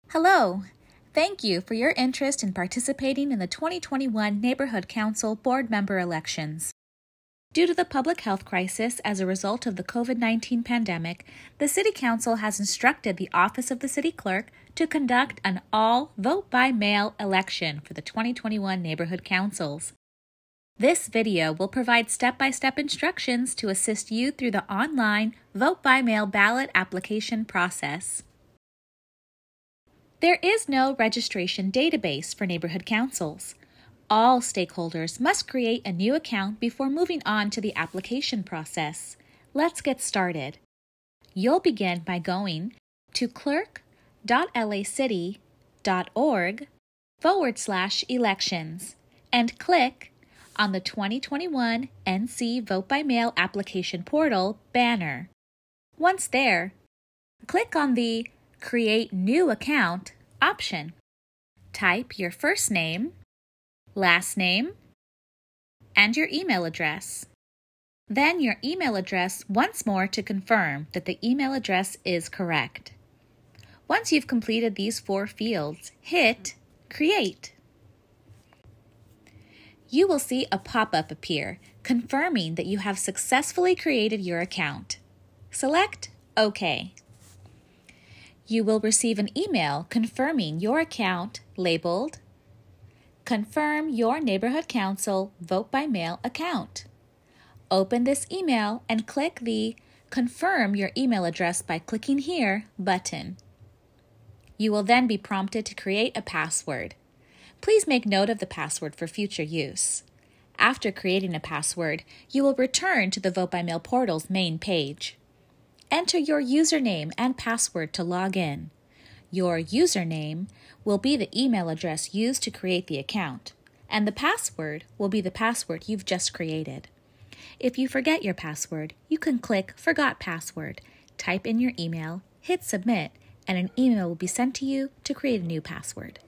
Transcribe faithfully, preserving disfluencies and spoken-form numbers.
Hello! Thank you for your interest in participating in the twenty twenty-one Neighborhood Council Board Member Elections. Due to the public health crisis as a result of the COVID nineteen pandemic, the City Council has instructed the Office of the City Clerk to conduct an all-vote-by-mail election for the twenty twenty-one Neighborhood Councils. This video will provide step-by-step instructions to assist you through the online vote-by-mail ballot application process. There is no registration database for neighborhood councils. All stakeholders must create a new account before moving on to the application process. Let's get started. You'll begin by going to clerk.lacity.org forward slash elections and click on the twenty twenty-one N C Vote by Mail Application Portal banner. Once there, click on the Create New Account option. Type your first name, last name, and your email address. Then your email address once more to confirm that the email address is correct. Once you've completed these four fields, hit Create. You will see a pop-up appear confirming that you have successfully created your account. Select OK. You will receive an email confirming your account labeled Confirm Your Neighborhood Council Vote by Mail Account. Open this email and click the Confirm Your Email Address by clicking here button. You will then be prompted to create a password. Please make note of the password for future use. After creating a password, you will return to the Vote by Mail portal's main page. Enter your username and password to log in. Your username will be the email address used to create the account, and the password will be the password you've just created. If you forget your password, you can click Forgot Password, type in your email, hit Submit, and an email will be sent to you to create a new password.